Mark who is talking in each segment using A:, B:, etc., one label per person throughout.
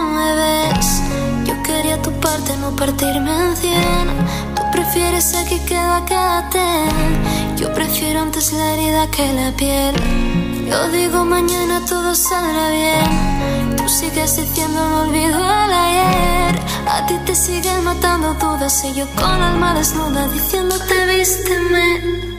A: me ves. Yo quería tu parte, no partirme en 100. Tú prefieres aquí, quédate. Yo prefiero antes la herida que la piel. Yo digo mañana todo saldrá bien. Tú sigues diciendo no olvido el ayer. A ti te siguen matando dudas y yo con alma desnuda diciéndote vísteme.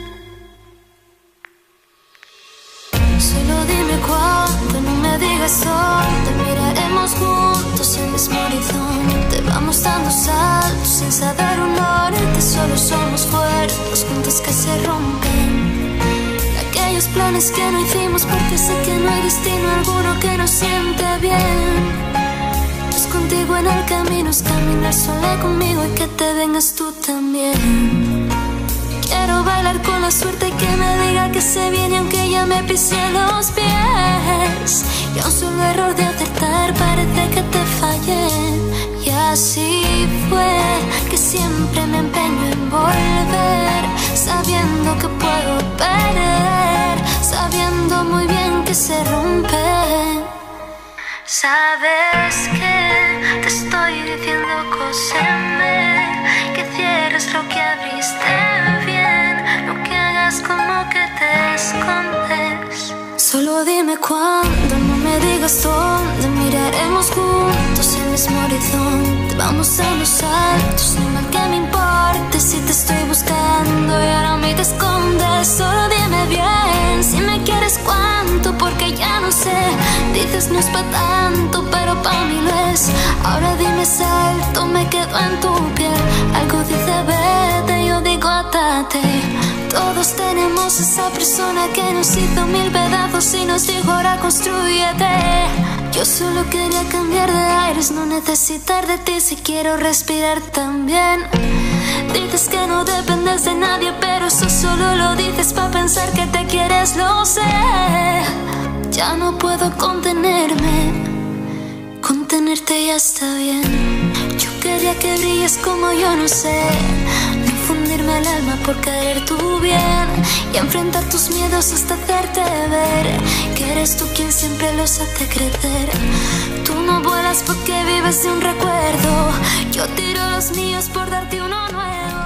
A: Solo dime cuándo, no me digas dónde. Miraremos juntos el mismo horizonte. Vamos dando saltos sin saber un norte. Solo somos fuertes, puntos que se rompen. Aquellos planes que no hicimos porque sé que no hay destino alguno que nos siente bien. Es contigo en el camino, es caminar sola conmigo y que te vengas tú también. Quiero bailar con la suerte y que me diga que se viene aunque ya me pise los pies. Y a un solo error de acertar parece que te fallé. Y así fue que siempre me empeño en volver, sabiendo que puedo perder, sabiendo muy bien que se rompe. Sabes que te estoy diciendo cóseme, que cierres lo que abriste bien, no que hagas como que te escondes. Solo dime cuándo, no me digas dónde. Miraremos juntos el mismo horizonte. Vamos a los saltos, no mal que me importe si te estoy buscando y ahora a mí te escondes. Solo dime bien si me quieres cuánto, porque ya no sé. Dices no es pa' tanto, pero pa' mí lo es. Ahora dime salto, me quedo en tu piel. Algo dice vete, yo digo atate. Todos tenemos esa persona que nos hizo 1000 pedazos y nos dijo ahora constrúyete. Yo solo quería cambiar de aires, no necesitar de ti si quiero respirar también. Dices que no dependes de nadie, pero eso solo lo dices pa' pensar que te quieres, lo sé. Ya no puedo contenerme, contenerte ya está bien. Yo quería que brilles como yo, no sé, fundirme el alma por querer tu bien y enfrentar tus miedos hasta hacerte ver que eres tú quien siempre los hace crecer. Tú no vuelas porque vives de un recuerdo, yo tiro los míos por darte uno nuevo.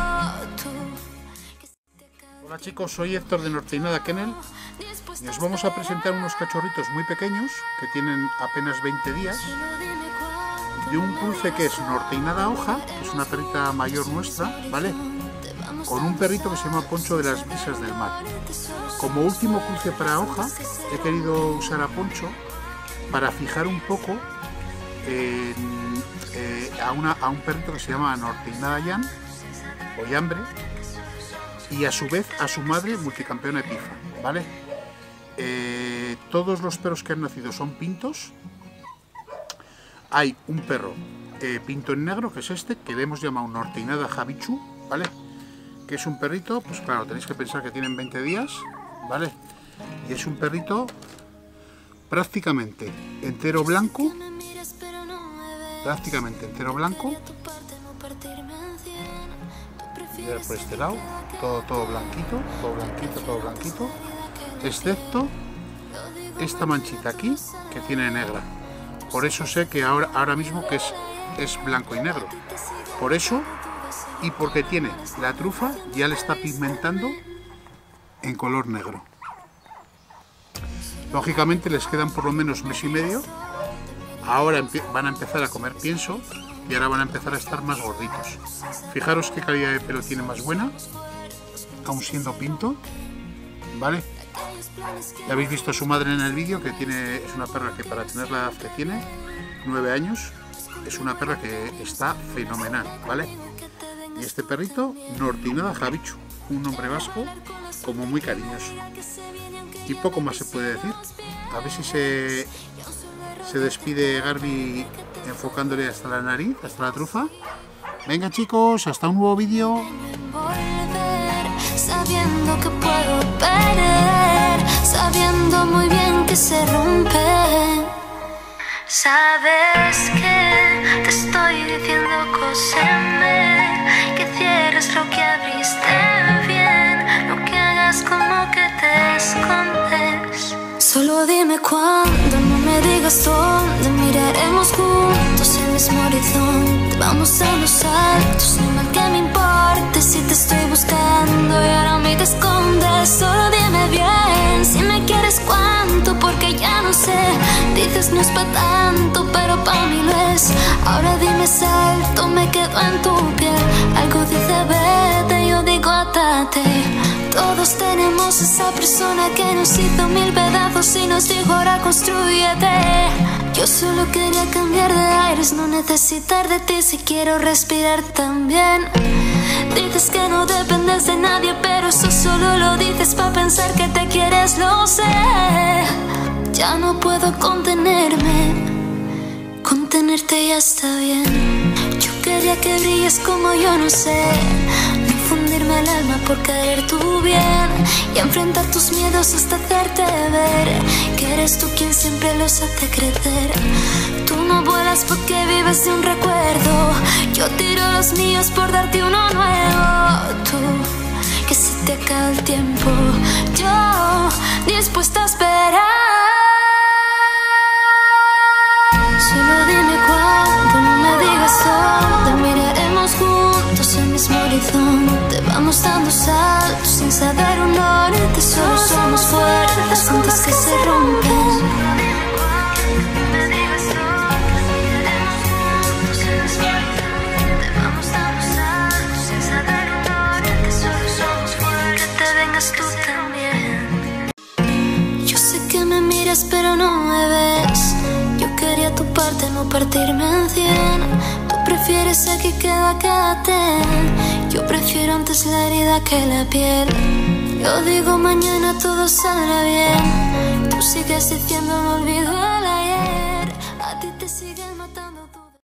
B: Hola chicos, soy Héctor de Norte y Nada Kennel y os vamos a presentar unos cachorritos muy pequeños que tienen apenas 20 días de un cruce que es Norte y Nada Hoja, que es una perrita mayor nuestra, ¿vale? Con un perrito que se llama Poncho de las Brisas del Mar. Como último cruce para Hoja, he querido usar a Poncho para fijar un poco a un perrito que se llama Norte y Nada Yan, o Yambre, y a su vez a su madre multicampeona Epifa, ¿vale? Todos los perros que han nacido son pintos. Hay un perro pinto en negro, que es este, que le hemos llamado Norte y Nada Javichu, ¿vale? Que es un perrito, pues claro, tenéis que pensar que tienen 20 días, ¿vale? Y es un perrito prácticamente entero blanco, y a ver por este lado, todo blanquito, excepto esta manchita aquí, que tiene negra. Por eso sé que ahora mismo que es blanco y negro. Por eso, y porque tiene la trufa, ya le está pigmentando en color negro. Lógicamente les quedan por lo menos mes y medio. Ahora van a empezar a comer pienso y ahora van a empezar a estar más gorditos. Fijaros qué calidad de pelo tiene más buena, aun siendo pinto, ¿vale? Ya habéis visto a su madre en el vídeo, que es una perra que para tener la edad que tiene, 9 años, es una perra que está fenomenal, ¿vale? Y este perrito, Norte y Nada Javichu, un nombre vasco como muy cariñoso. Y poco más se puede decir. A ver si se despide Garbi enfocándole hasta la nariz, hasta la trufa. Venga chicos, hasta un nuevo vídeo.
A: Sabiendo que puedo perder, sabiendo muy bien que se rompe. Sabes que te estoy diciendo cóseme, que cierres lo que abriste bien, no que hagas como que te escondes. Solo dime cuándo, no me digas dónde. Miraremos juntos mismo horizonte. Vamos dando saltos, no mal que me importe si te estoy buscando y ahora me te escondes. Solo dime bien si me quieres cuánto, porque ya no sé. Dices no es pa' tanto, pero pa' mí lo es. Ahora dime salto, me quedo en tu piel. Algo dice vete, yo digo atate. Todos tenemos esa persona que nos hizo mil pedazos y nos dijo ahora constrúyete. Yo solo quería cambiar de aires, no necesitar de ti si quiero respirar también. Dices que no dependes de nadie, pero eso solo lo dices pa' pensar que te quieres, lo sé. Ya no puedo contenerme, contenerte ya está bien. Yo quería que brilles como yo, no sé, no fundirme el alma por querer tu bien y enfrentar tus miedos hasta hacerte ver que eres tú quien siempre los hace crecer. Tú no vuelas porque vives de un recuerdo, yo tiro los míos por darte uno nuevo. Tú, que se te acaba el tiempo, yo dispuesta a esperar. Solo dime cuándo, no me digas dónde. Miraremos juntos el mismo horizonte. Vamos dando saltos sin saber un norte. Solo somos fuerzas juntas que se rompen. Tú también. Yo sé que me miras pero no me ves. Yo quería tu parte, no partirme en 100. Tú prefieres aquí quédate. Yo prefiero antes la herida que la piel. Yo digo mañana todo saldrá bien. Tú sigues diciendo no olvido el ayer. A ti te siguen matando tú.